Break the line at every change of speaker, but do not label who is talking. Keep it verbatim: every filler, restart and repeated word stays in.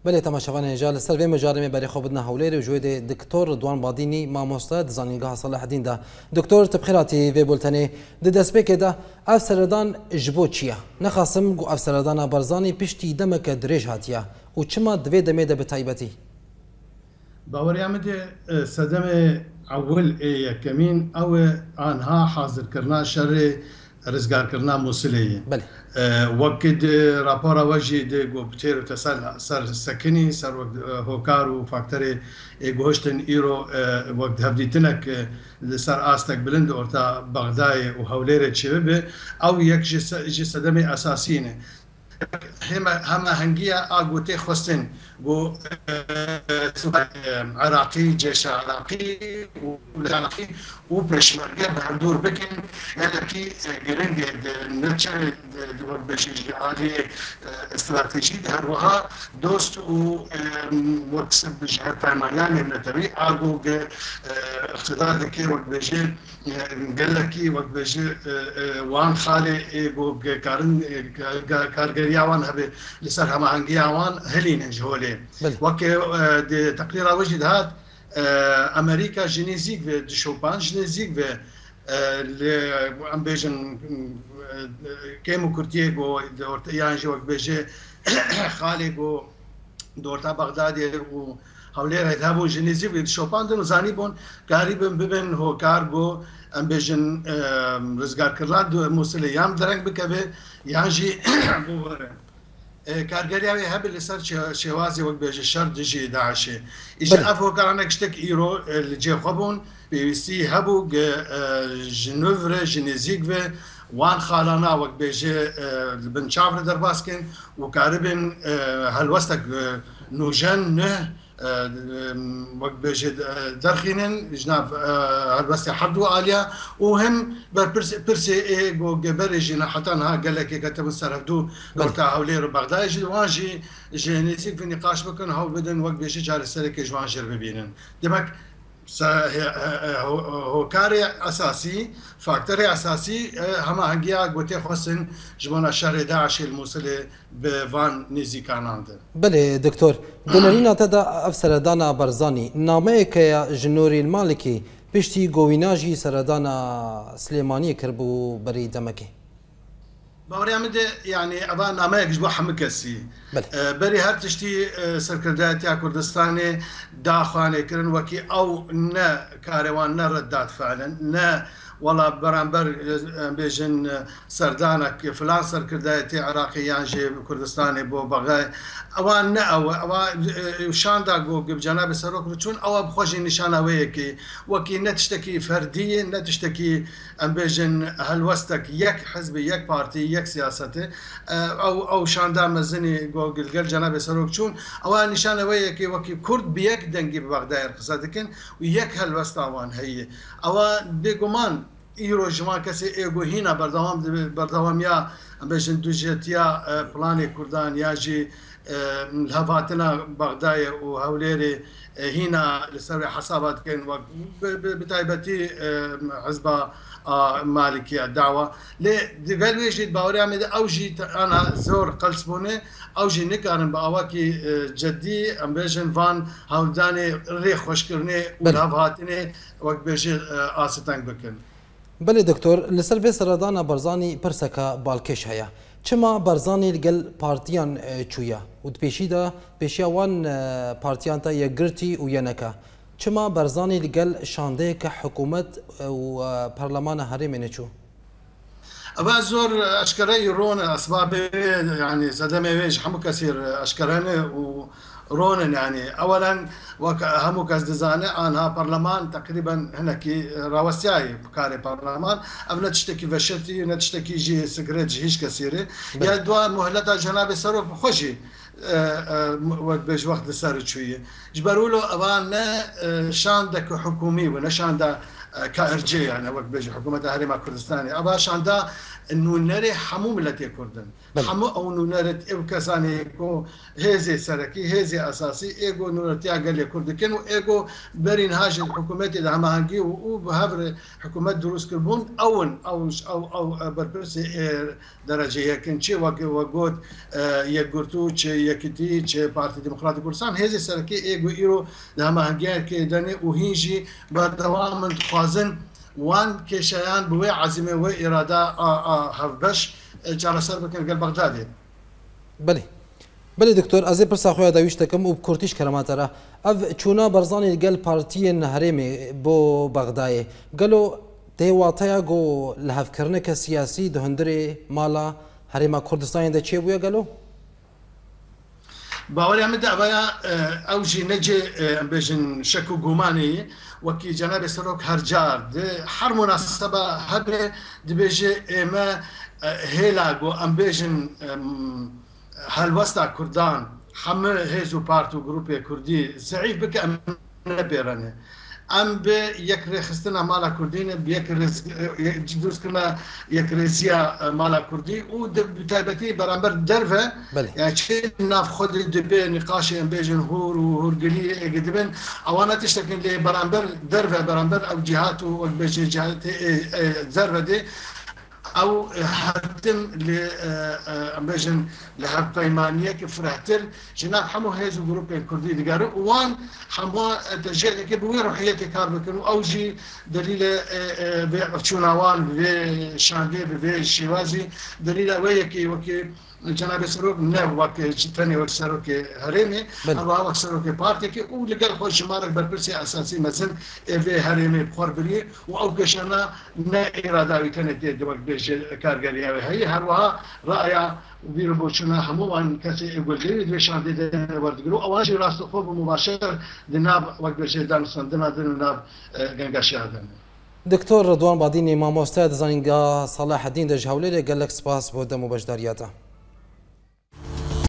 بله تماشاوان هجال سر و مجارمه برای خوب بدنا هولیر و جوید دکتور رضوان بادینی مامۆستا زانینگاه صلاح الدین ده دکتور تبخیراتی و بولتنی د دسپیک ده افسردان جبو چیه نخاسم گو افسردان برزانی پشتی دمک درێژ هاتیه و چما دوی دمه ده بتایبتی
باوریامه سدم اول یکمین او آنها حاضر کرنا شر رزگار کرنا موصلیه
بله
وقت راپور واجی د گوبتر تسال سر سکنی سر هوکار و فاکتور گوشتن ایرو وقت هفدیتنک سر آستک بلند ارتا بغدای و حولیر چیبه او یک جسدم اساسینه هم هم هنگیا آگوته خواستن گو عراقی جيش عراقي والعراقي وبشمركه بهدور بكن يلكي جرين نتشر بشي عالي استراتيجي هروها دوست و وكسب بجهه تماما من تبي اغو اقتدار كي وقت بيجي قال لك وقت بيجي وان خالي جو كارن كارجريا وان هبه لسر هم هنگيا وان هلين جولي وك تقرير وجد هاد امريكا جينيزيك في شوبان جينيزيك في ام بيجن كيمو كورتيغو يعني جو بيجي خاليغو دورتا بغداد و حولير هذابو جينيزيك في شوبان دون زانيبون قريب ببن هو كارغو ام بيجن رزقار كراد موصل يام درنگ بكبه ياجي کارگریه هب لسر شوازی وقت بیش شر دژی داعشه. ایش افو کارانه کشتک ایرو لجی خبون بیستی هبو جنوور جنزیک و وان خالنا وقت بیش بنشافر در باسکن و کاربن هالوستک نوجن نه وقت بيجي درخينن جناب هالبس حدو عالية وهم برس برسي جو جبرجنا حتى انها قال لك كتب السرفدو قلت هولير بغداد جي واجي جينيتيك في نقاش بكن هو بدن وقت بيجي جار السلك جوان جرب بينن دمك هو كاري اساسي فاكتوري اساسي هما هنجيا قوتي خصن جبنا شهر داعش الموصله بفان نيزي كاناند
بله دكتور دنرينا تدا افسر دانا برزاني ناميك جنوري المالكي بشتي جويناجي سردانا سليماني كربو بري دمكي
باوريامد يعني ابا ناميك جبو حمكسي بري هر تشتي سركردات يا كردستاني داخاني كرن وكي او نا كاروان نا ردات فعلا نا والله برامبر بيجن سردانك فلان سركرداتي عراقي يانجي كردستاني بو بغاي اوان نا او او شان دا جو بجناب سروك رتون او بخوجي نشانه ويكي وكي نتشتكي فرديه نتشتكي ام بيجن هالوستك يك حزب يك بارتي يك سياسته او او شان دا مزني جو قلقل جناب سروك تشون او نشانه ويكي وكي كرد بيك دنجي ببغداد قصدكن ويك هالوستاوان هي او بيغمان ایرو جمع کسی ایگو هینا بردوام بردوام یا بهشن دوجت یا پلان کردان یا جی الهفاتنا بغداد و هوليري هنا لسر حسابات كان بتايبتي حزب مالكي الدعوه لي دقال ويجي باوري عمد اوجي انا زور قلسبونه اوجي نكارن باواكي جدي ام بيجن فان هاوداني ريخ خوشكرني والهفاتني وقت بيجي آستان بكن
بله دکتور لسر به سردان برزانی پرسکا بالکش هیا چما برزانی لگل پارتیان چویا و پیشی دا پیشی وان پارتیان تا یگرتی و ینکا چما برزانی لگل شانده که حکومت و پارلمان هرم نچو
ابا زور اشكري رون اسباب يعني صدمه ويج حمو كثير اشكرانه و رونن يعني اولا وهم كاس دزانه انها برلمان تقريبا هناك راوسياي بكاري برلمان ابنا تشتكي فشتي نتشتكي جي سكريت هيش كثيره يا دوا مهلتها جناب سروف خوشي وقت بيج وقت صار شويه جبروا له ابانا شاندك حكومي ونشاندا كارجي يعني وقت بيجي حكومه هرم كردستاني ابا شاندا انه نري حموم التي كردن هەموو ئەو نونەرت ئێو کەسانێکۆ هێزێ سەرەکی هێزی ئاساسی ئێگۆ نونەتیا گەلێ کوردەکەن و ئێگۆ بەرین هاژ حکوومەتی دا هەماهەنگی و و بە هەبر حکوومەت دروستکردبوون ئەون ئەو ئەو بەرپرسی دەرەجەیەکن چێ وەگۆت یەکگرتو چێ یەکیتی چێ پارتی دموکراتی کوردستان هێزی سەرەکی ئێگو ئیرۆ لە هەماهەنگیانکێ دەنێ و هینژی بەردەوام من خوازن وان کێشەیان بوێ عەزیمە وێ ئێرادا هەڵبەش چارەسەر بکەن گەل بەغدادێ.
بەێ بەێ دکتۆر ئەزێ پرسا خۆیان داویشتەکەم و کورتیش کەرەماتەرە ئەv چوونا بەرزانی گەل پارتیên هەرێمێ بۆ بەغدایê گەلۆ دێواتەیە گۆ لە هەفکردنێکە سیاسی di hundirê mala herêma Kurdistanê de çê bûye gelo؟
باوەریان مدا ئەوەیە ئەو ژی نەجێ ئەمبێژن شەک و گومانی وەکی جەنابێ سەرۆک هەرجار هەر موناسەبە هەبێ دبێژێ ئێمە هێلاگ و ئەمبێژن هەلوەستا کوردان هەمە هێز و پارت و گروپێ کوردی زەعیف بکە ئەم نەبێرەنێ ئەم بێ یەک ڕێخستنە مالا کوردینە دروستکردنە یەکرێزیە مالا کوردی و تایبەتی بەرامبەر دەرڤە چێ نافخۆدی دەبێ نقاشی ئەمبێژن هور و هورگری ئێگە دەبێن ئەوانە تشتێکن لێ بەرامبەر دەرڤە بەرامبەر ئەو جیهات و وەکبێژێ زەرڤە دێ ئەو هەتم لێ ئەمبێژن لە هەرپەیمانیەکی فرەتر ژناب هەموو هێز و گروپێک کوردی دیگەرە وان هەموو دەژێتێکی بوێ ڕحیەتی کار بکەن و ئەوژی دلیلە چووناوان بێ شاندێ بێ شێوازی دلیلە وەیەکی وەکی جەنابێ سەرۆک نە وەک تەنێ وەک سەرۆکی هەرێمێ هەروەها وەک سەرۆکی پارتێکی و لەگەڵ خۆی ژمارەك بەرپرسی ئاساسی مەزن ئێvێ هەرێمێ بخۆر بریێ و ئەو گەشانە نە ئێراداوی تەنێت دێ وەک بێژێ کارگەریاوی هەیە هەروەها ڕائیا بیرە بۆچوونە هەمووان کەسی ئێگوەلگەری دوێ شاندێ وەردەگرن و ئەوانشی ڕاستەخۆ بە مباشر دناب وەک بێژێ دانوستاندنا دن و ناب گەنگاشیادن.
دکتۆر ڕەدوان بادینی مامۆستای دەزانینگا سەلاحەدین دەژ هەولێرێ گەلەک سپاس بۆ دەم و بەشداریاتە.